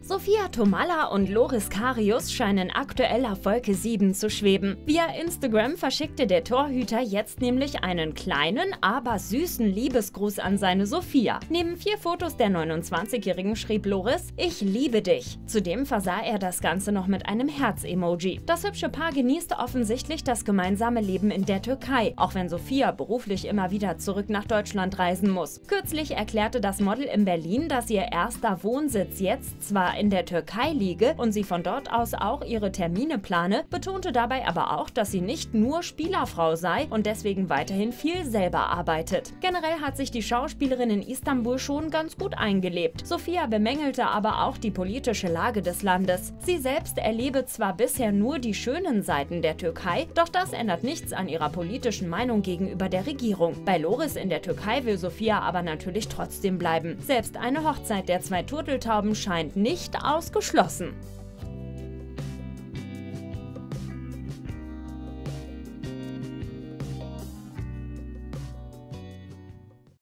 Sophia Tomalla und Loris Karius scheinen aktuell auf Wolke 7 zu schweben. Via Instagram verschickte der Torhüter jetzt nämlich einen kleinen, aber süßen Liebesgruß an seine Sophia. Neben 4 Fotos der 29-Jährigen schrieb Loris: „Ich liebe dich." Zudem versah er das Ganze noch mit einem Herz-Emoji. Das hübsche Paar genießt offensichtlich das gemeinsame Leben in der Türkei, auch wenn Sophia beruflich immer wieder zurück nach Deutschland reisen muss. Kürzlich erklärte das Model in Berlin, dass ihr erster Wohnsitz jetzt zwar in der Türkei liege und sie von dort aus auch ihre Termine plane, betonte dabei aber auch, dass sie nicht nur Spielerfrau sei und deswegen weiterhin viel selber arbeitet. Generell hat sich die Schauspielerin in Istanbul schon ganz gut eingelebt. Sophia bemängelte aber auch die politische Lage des Landes. Sie selbst erlebe zwar bisher nur die schönen Seiten der Türkei, doch das ändert nichts an ihrer politischen Meinung gegenüber der Regierung. Bei Loris in der Türkei will Sophia aber natürlich trotzdem bleiben. Selbst eine Hochzeit der 2 Turteltauben scheint nicht ausgeschlossen.